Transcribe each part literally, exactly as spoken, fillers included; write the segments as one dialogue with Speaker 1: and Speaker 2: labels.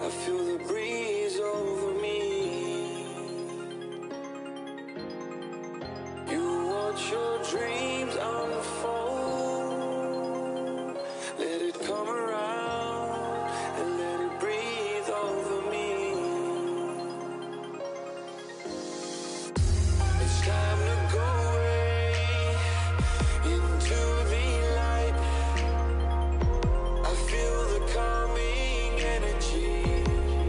Speaker 1: I feel the breeze over me. You watch your dreams unfold. Let it come around and let it breathe over me. It's time to go away into the light. I feel the calming energy.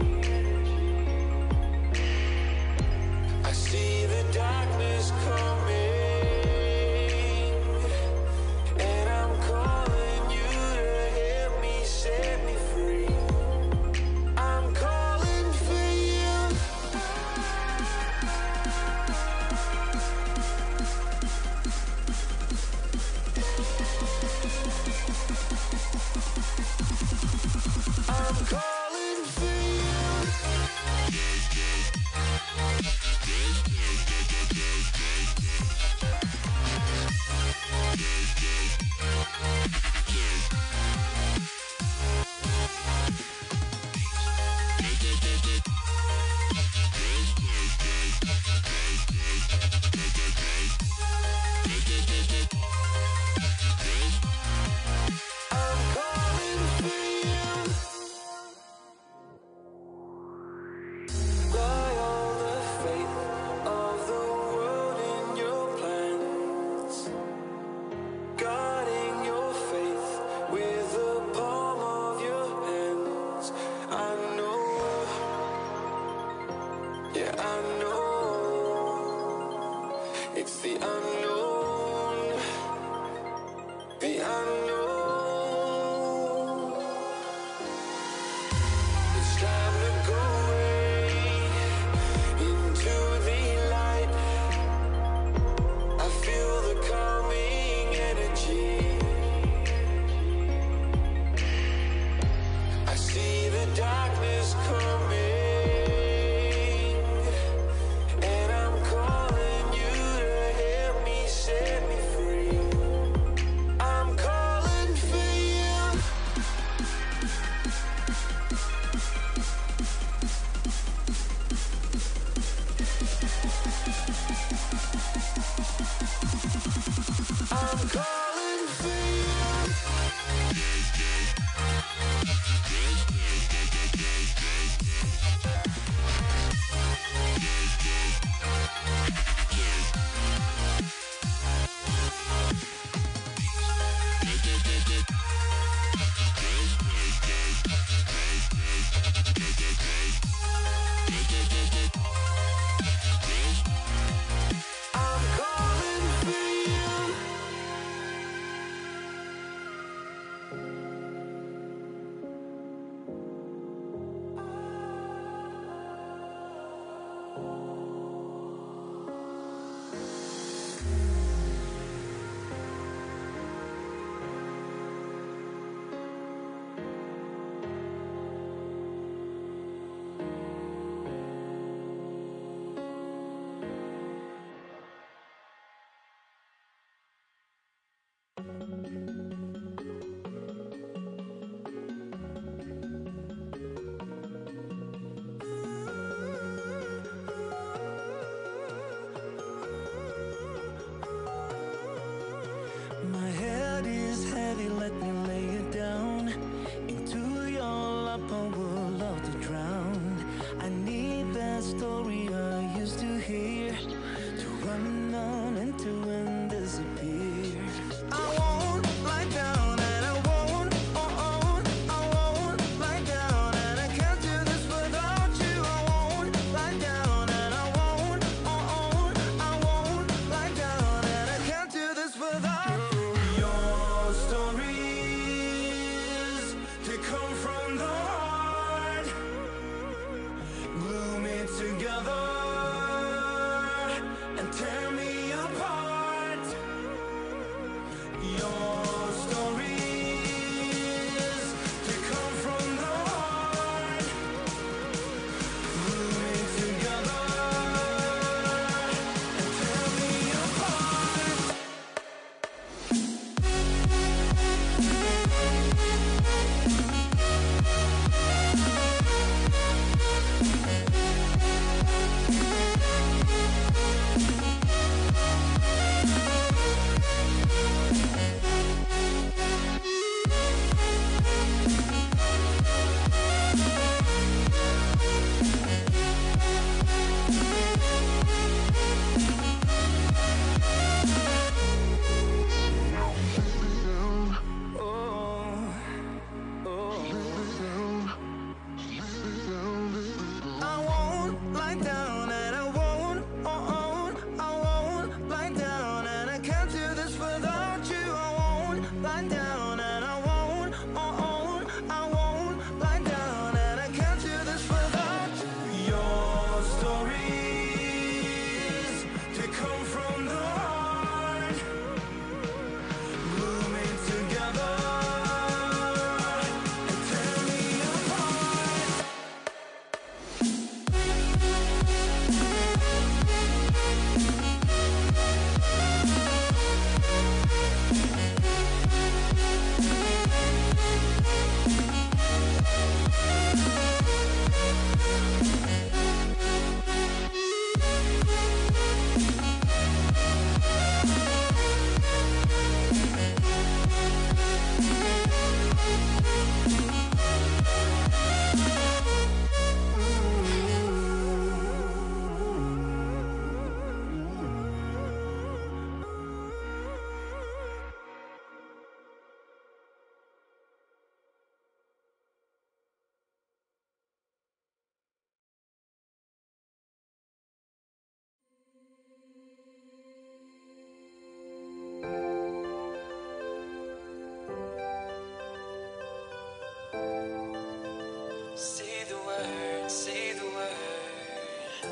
Speaker 1: Say the word, say the word.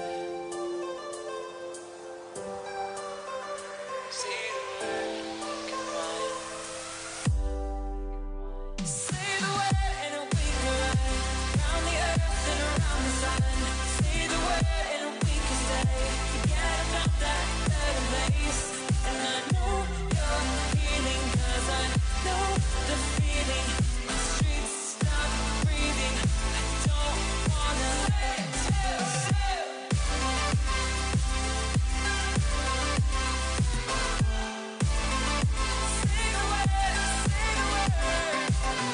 Speaker 1: Say the word, you can rhyme. Say the word and we can run round the earth and around the sun. Say the word and we can stay. Forget about that better place. And I know you're healing, cause I know the feeling. The streets stop breathing. I don't wanna let you. Say the word, say the word.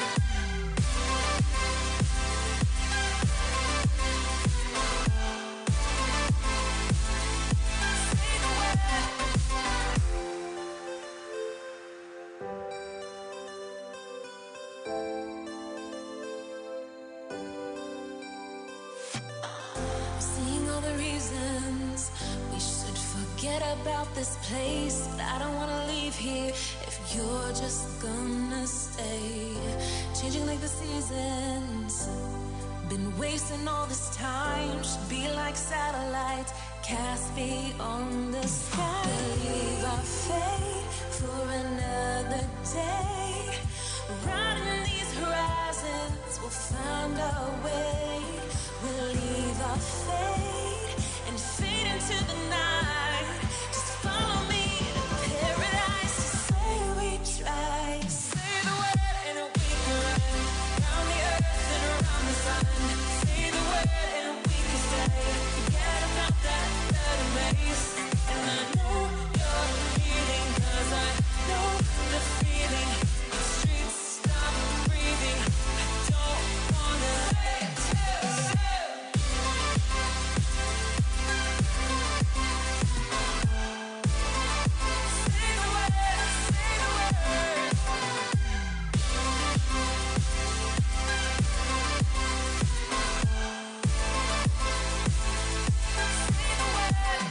Speaker 1: Say the word. Seeing all the reasons we should forget about this place, but I don't wanna leave here if you're just gonna stay. Changing like the seasons, been wasting all this time. Should be like satellites cast beyond the sky. Believe our fate for another day. Riding these horizons, we'll find our way. We'll leave our fate and fade into the night. Just follow me to paradise. Just say we tried. Say the word and we can run round the earth and around the sun. Say the word and we can stay. Forget about that better place. And I know you're healing, cause I know the feeling. The streets stop breathing. I don't wanna let you. Say the word, say the word. Say the word.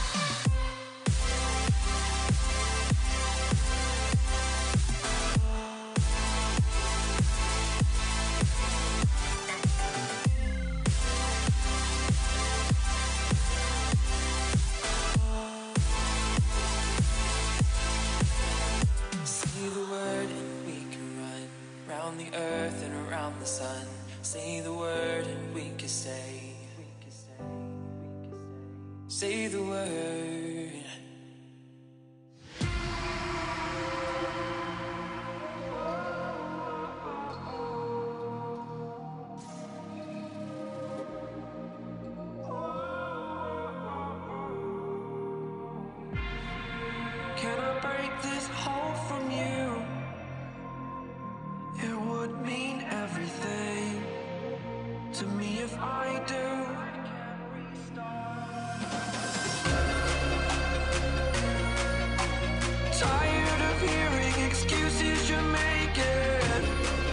Speaker 1: Say the word and we can run round the earth and around the sun. Say the word and we can stay. Say the word. Can I break this hold from you? It would mean everything to me if I do. Tired of hearing excuses you're making.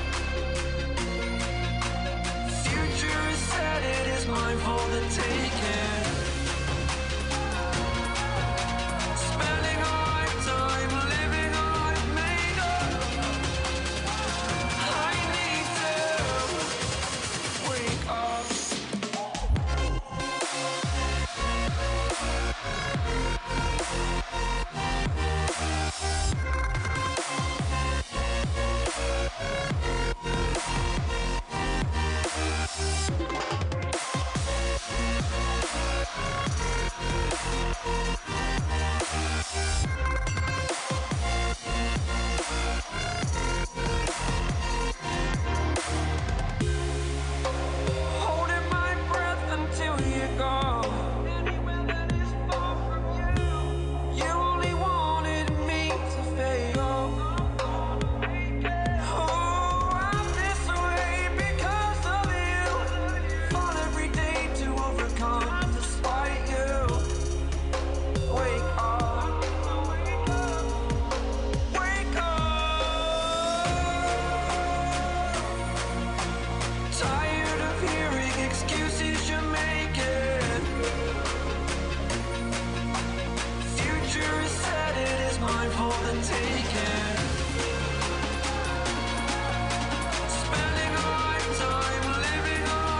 Speaker 1: Future is set, it is mine for the taking. Spending a lifetime living a life made up. I need to wake up. Holding my breath until you go. Anywhere that is far from you. You only wanted me to fail. Oh, I'm this way because of you. Fall every day to overcome despite you. Wake up. Wake up. Tired of hearing excuses you're making. Future is set, it is mine for the taking. Spending a lifetime living a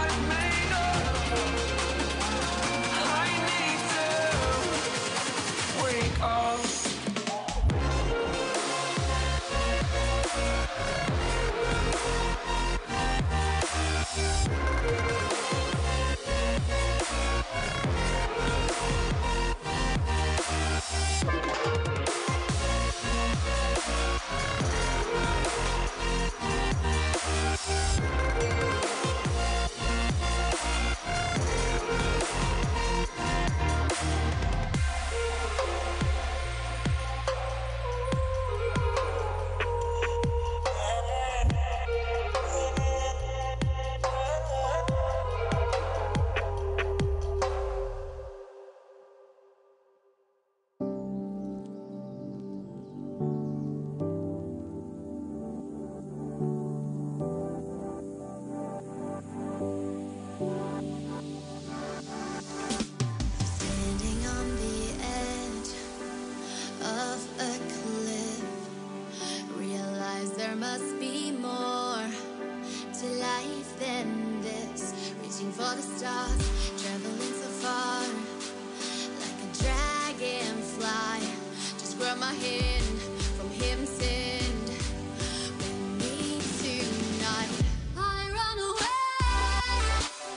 Speaker 1: all the stars, traveling so far, like a dragonfly. Just grab my hand from heaven send. We meet tonight. I run away.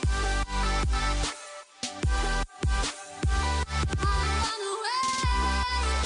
Speaker 1: I run away.